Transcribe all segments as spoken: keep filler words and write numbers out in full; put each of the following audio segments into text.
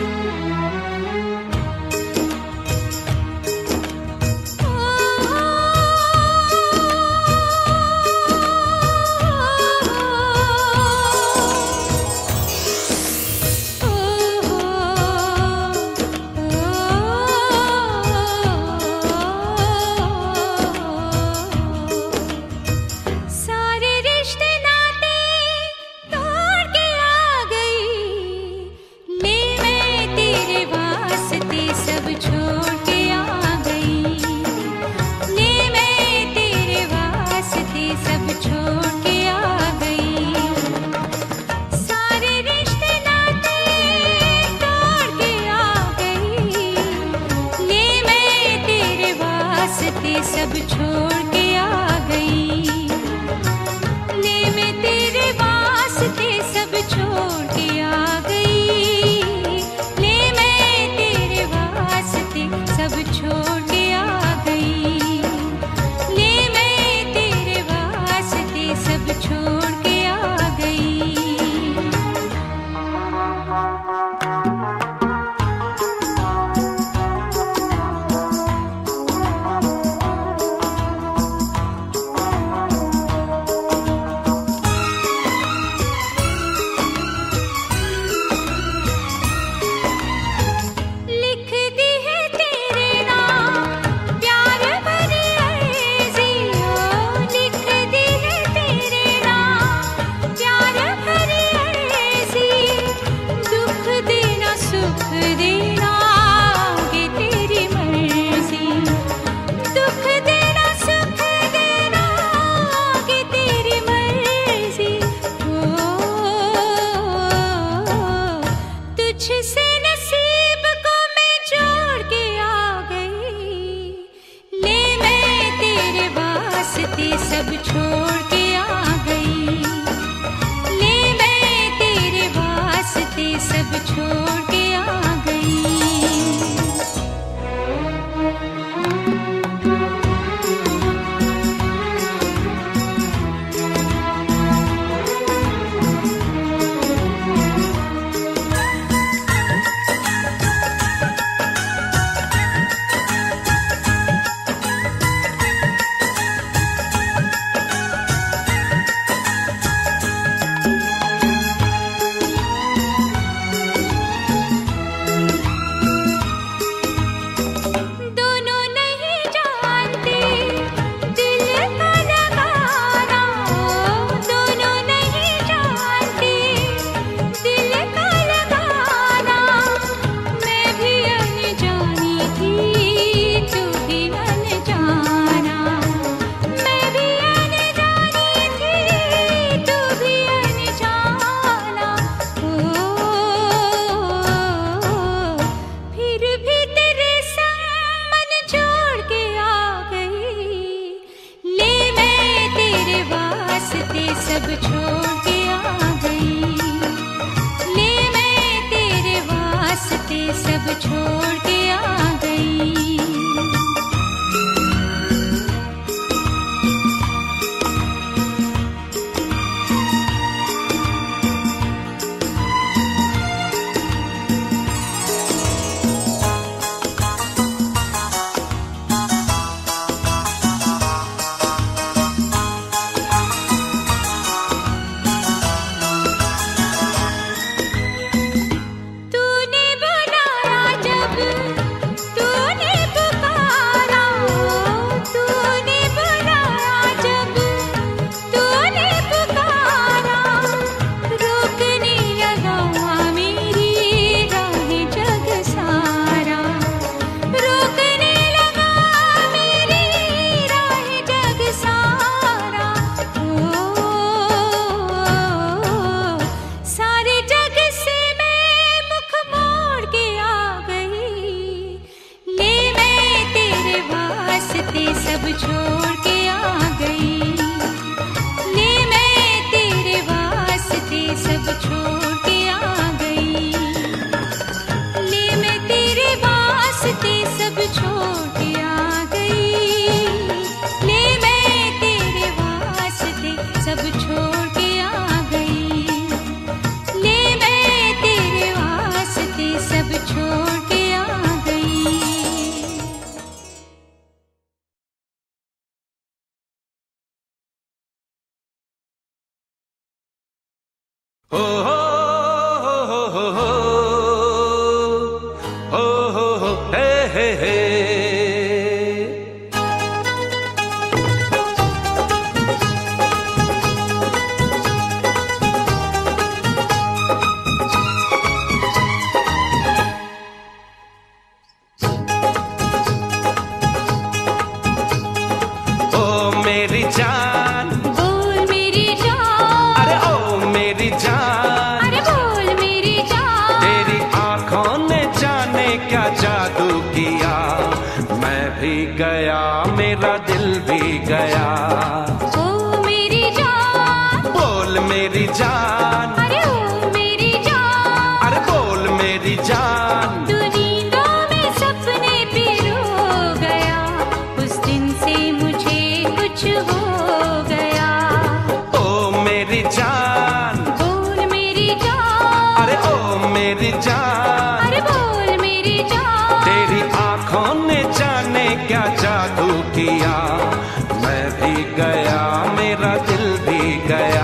सब मेरी जान। तू नींदों में सपने पिरो गया, उस दिन से मुझे कुछ हो गया। ओ मेरी जान, बोल मेरी जान, अरे ओ मेरी जान, अरे बोल मेरी जान। तेरी आंखों ने जाने क्या जादू किया, मैं भी गया मेरा दिल भी गया।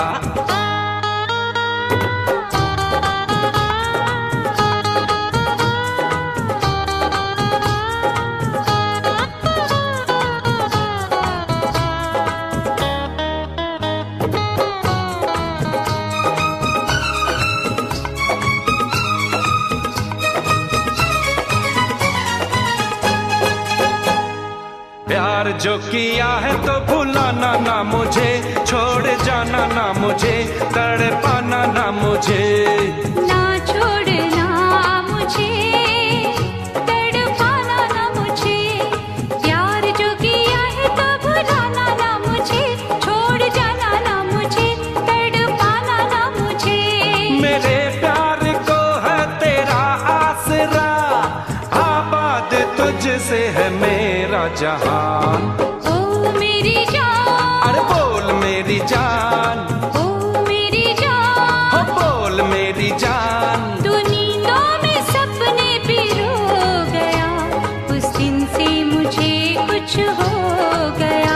प्यार जो किया है तो भुलाना ना मुझे, छोड़ जाना ना मुझे, तड़पाना ना मुझे। ना छोड़ना मुझे, तड़पाना ना मुझे। प्यार जो किया है तो भुलाना ना मुझे, छोड़ जाना ना मुझे, तड़पाना ना मुझे। मेरे प्यार को है तेरा आसरा, आबाद तुझसे है मेरा जहान। ओ मेरी जान, अरे बोल मेरी जान, ओ मेरी जान, हो बोल मेरी जान। तू नींदों में सपने पिरो गया, उस दिन से मुझे कुछ हो गया।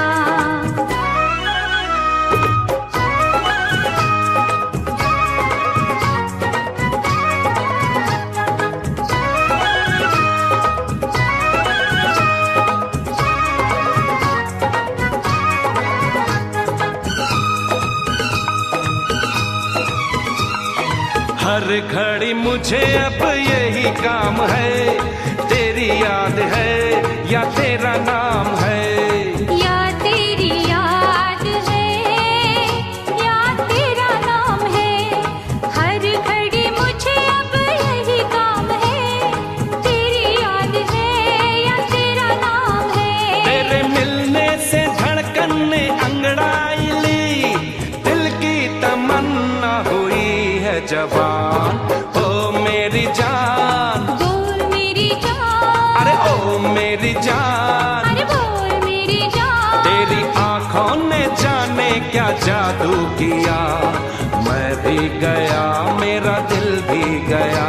हर घड़ी मुझे अब यही काम है, तेरी याद है या तेरा नाम है। या तेरी याद है या तेरा नाम है, हर घड़ी मुझे अब यही काम है। तेरी याद है या तेरा नाम है। तेरे मिलने से धड़कन ने अंगड़ाई ली, दिल की तमन्ना हुई है जवान। ओ मेरी जान, बोल मेरी जान, अरे ओ मेरी जान, अरे बोल मेरी जान। तेरी आंखों ने जाने क्या जादू किया, मैं भी गया मेरा दिल भी गया।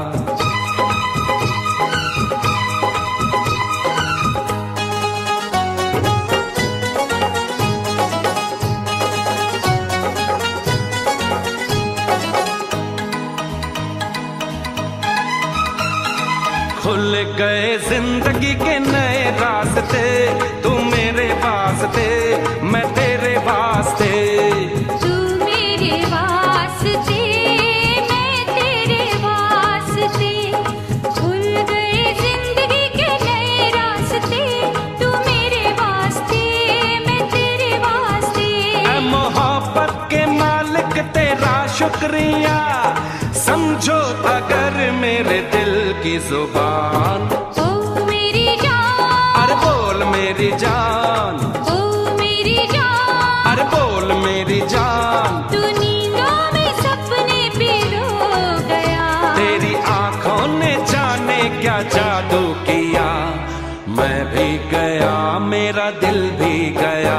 खुल गए जिंदगी के नए रास्ते, तू मेरे वास्ते मैं तेरे वास्ते। तू मेरे वास्ते मैं तेरे वास्ते, खुल गए जिंदगी के नए रास्ते। तू मेरे वास्ते मैं तेरे वास्ते। ऐ मोहब्बत के मालिक तेरा शुक्रिया, समझो अगर मेरे दिल की जुबान। ओ मेरी जान, अरे बोल मेरी जान, ओ मेरी जान, अरे बोल मेरी जान। तू नींदों में सपने पिरो गया, तेरी आंखों ने जाने क्या जादू किया, मैं भी गया मेरा दिल भी गया।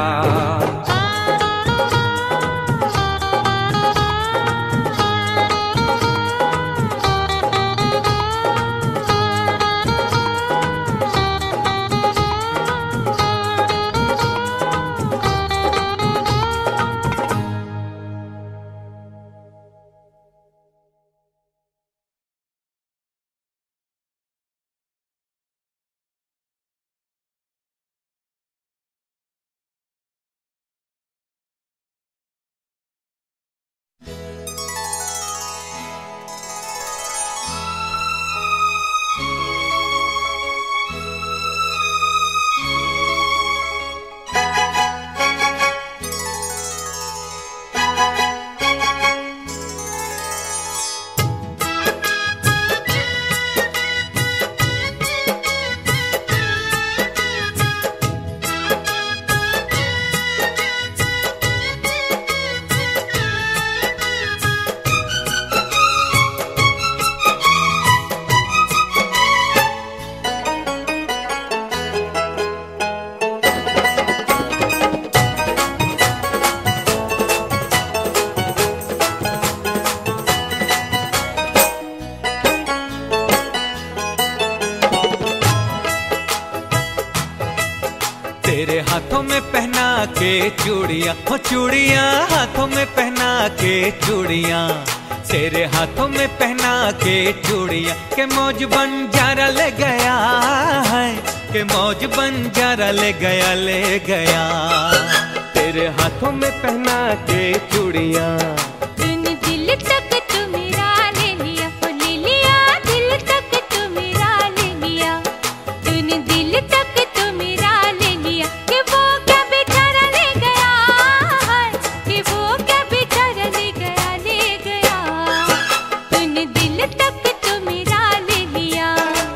तेरे हाथों में पहना के चूड़ियाँ, हो चूड़ियाँ हाथों में पहना के चूड़ियाँ, तेरे हाथों में पहना के चूड़ियाँ, के मौज बंजारा ले गया है, के मौज बंजारा ले गया ले गया। तेरे हाथों में पहना के चूड़ियाँ, तूने दिल तक तू मेरा ले लिया, ओ ले लिया दिल तक तू मेरा ले लिया, तूने दिल तक तू मेरा ले लिया, कि वो क्या बेचारा ले गया है, कि वो क्या बेचारा ले गया ले गया, तूने दिल तक तू मेरा ले लिया।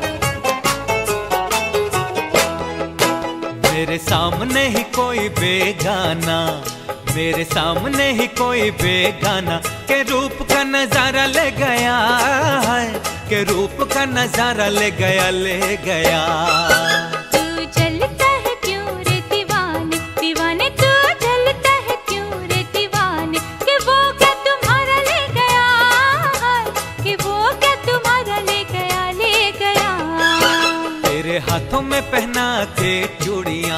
मेरे सामने ही कोई बेगाना, मेरे सामने ही कोई बेगाना, के रूप का नजारा ले गया है, के रूप का नजारा ले गया ले गया। तू जलता है क्यों रे दीवाने, दीवाने तू जलता है क्यों रे दीवाने, कि वो क्या तुम्हारा ले गया है, कि वो क्या तुम्हारा ले गया ले गया। तेरे हाथों में पहना के चूड़ियाँ,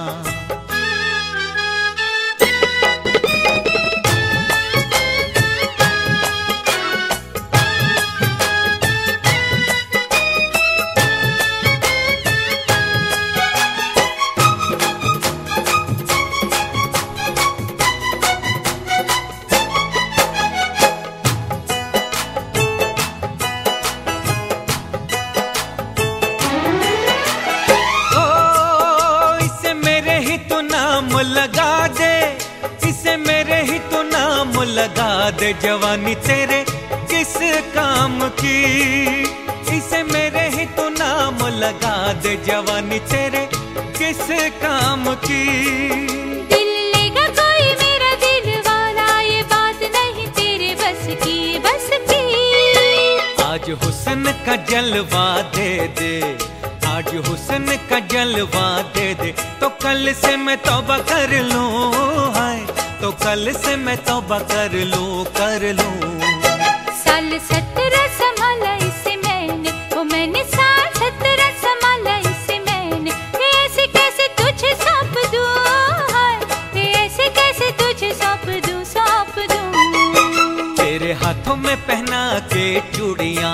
लगा दे इसे मेरे ही तो नाम लगा दे, जवानी तेरे किस काम की, इसे मेरे ही तो नाम लगा दे, जवानी तेरे किस काम की। दिल लेगा कोई मेरा दिल वाला, ये बात नहीं तेरे बस की बस की। आज हुस्न का जलवा दे दे, आज हुस्न का जलवा दे दे, तो कल से मैं तौबा कर लूं, हाय तो कल से मैं तौबा कर लूं कर लूं। साल सत्रह संभाला इसे मैंने, वो मैंने साल सत्रह संभाला इसे मैंने, ऐसे कैसे तुझे सौंप दूं, हाय ऐसे कैसे तुझे सौंप दूं सौंप दूं। तेरे हाथों में पहना के चूड़ियाँ,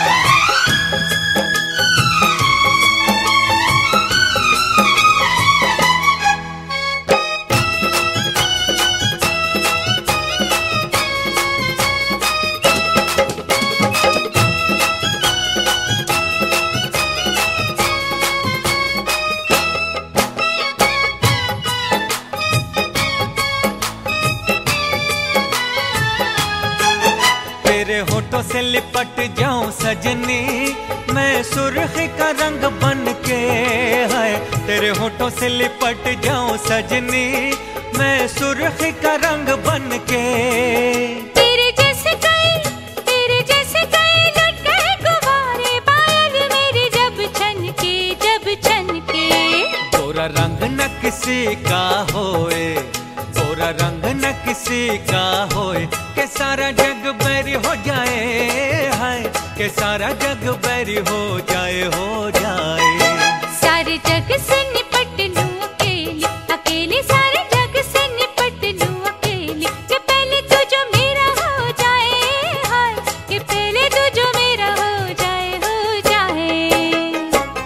तेरे होठों से लिपट जाऊं सजनी, मैं सुर्खी का रंग बन के, है तेरे होठों से लिपट जाऊं सजनी, मैं सुर्खी का रंग बन के। तेरे जैसे कई तेरे जैसे कई लुट गए गुब्बारे, पायल मेरी जब छनके जब छनके। गोरा रंग न किसी का होए, गोरा रंग न किसी का होए, के सारा जग बैरी हो जाए, हाय के सारा जग बैरी हो जाए हो जाए। सारे जग से निपट लूं अकेली अकेली, सारे जग से निपट लूं अकेली, कि पहले तू जो मेरा हो जाए, हाय कि पहले तू जो मेरा हो जाए हो जाए।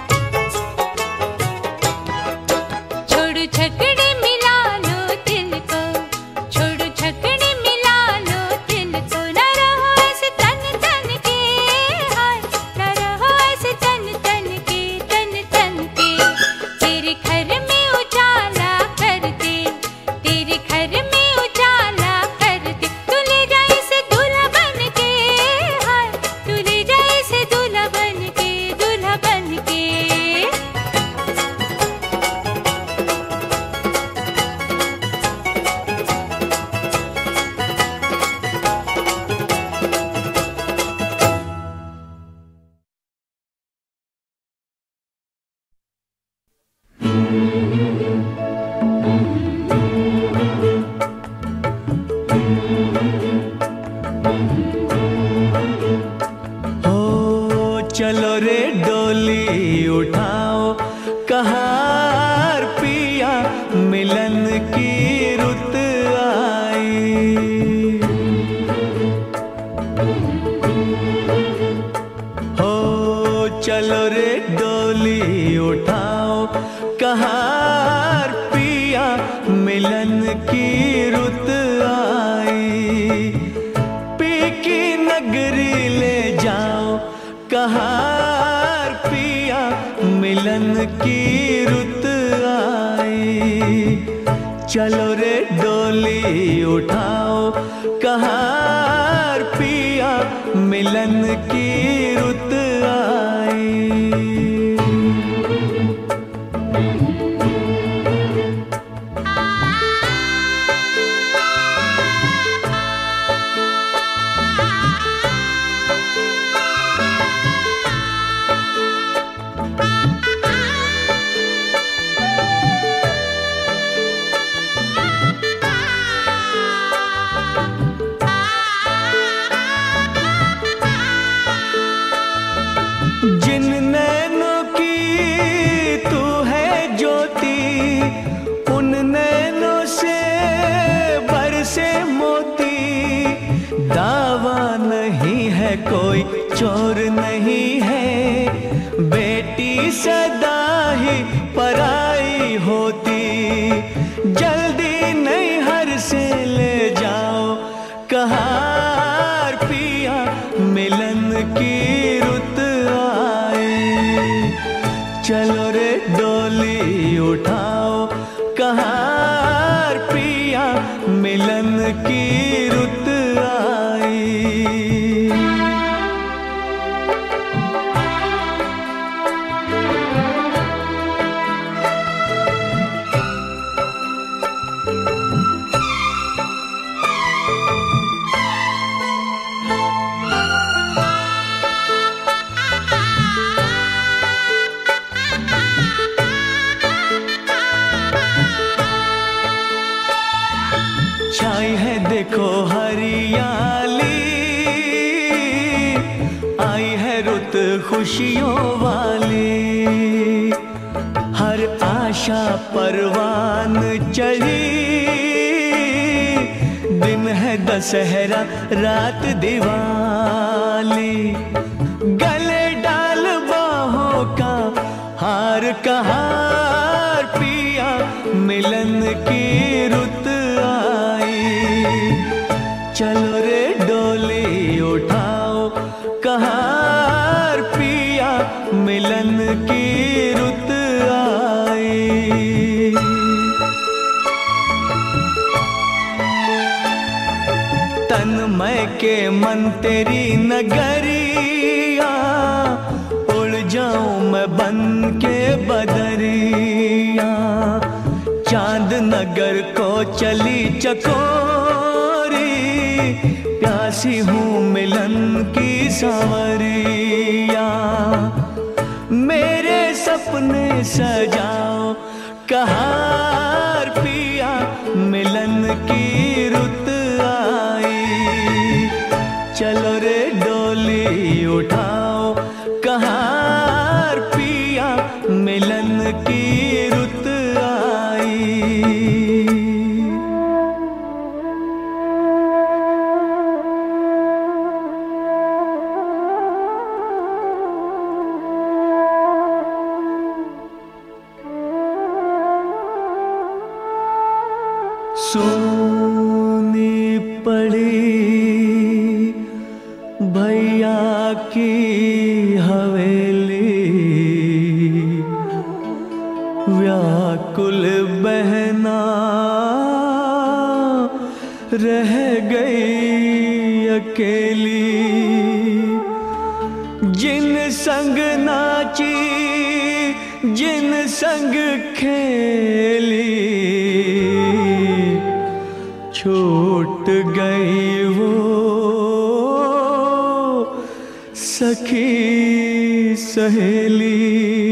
छोड़ो झगड़े मिला लो दिल को, छोड़ो झगड़े मिला लो दिल को, न रहो ऐसे तन तन के, हाय न रहो ऐसे तन तन के तन तन के। तेरे घर में उजाला कर दे, तेरे घर में उजाला कर दे, तू ले जा इसे दूल्हा बन के, हाय तू ले जा इसे दूल्हा बन के दूल्हा बन के। ओ चलो रे डोली उठाओ, कहार पिया चलो रे डोली उठाओ, कहार पिया मिलन की रुत आई। पी की नगरी ले जाओ, कहार पिया मिलन की रुत आई। चलो रे डोली उठाओ, कहार पिया मिलन की रुत आई। कोई चोर नहीं है, बेटी सदा ही पराई होती। जल्दी नैहर से ले जाओ, कहार पिया मिलन की रुत आई। चलो रे डोली उठाओ, कहार पिया मिलन की रुत आई। छाई है देखो हरियाली, आई है रुत खुशियों वाली। हर आशा परवान चढ़ी, दिन है दशहरा रात दिवाली। गले डाल बाहों का हार, कहार पिया मिलन की रुत आई। चलो रे डोली उठाओ, कहार पिया मिलन की रुत आई। तन मैं के मन तेरी नगरिया, उड़ जाऊं मैं बन के बदरिया। चांद नगर को चली चकोरी, प्यासी हूँ मिलन की सांवरिया। मेरे सपने सजाओ, कहार पिया मिलन की रुत आई। चलो रे डोली उठाओ, कहार पिया मिलन की रुत आई। सोनी पड़ी भैया की हवेली, व्याकुल बहना रह गई अकेली। जिन संग नाची, जिन संग खेली, छूट गई वो सखी सहेली।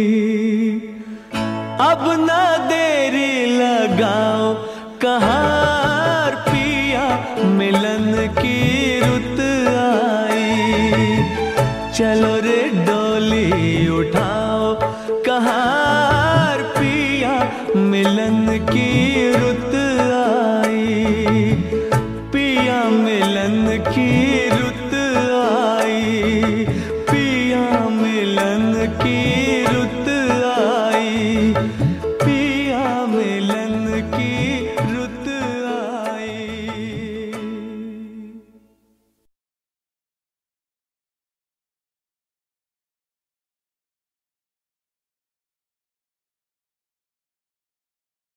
अब ना देरी लगाओ, कहार पिया मिलन की रुत आई। चलो रे डोली उठाओ, कहार पिया मिलन की रुत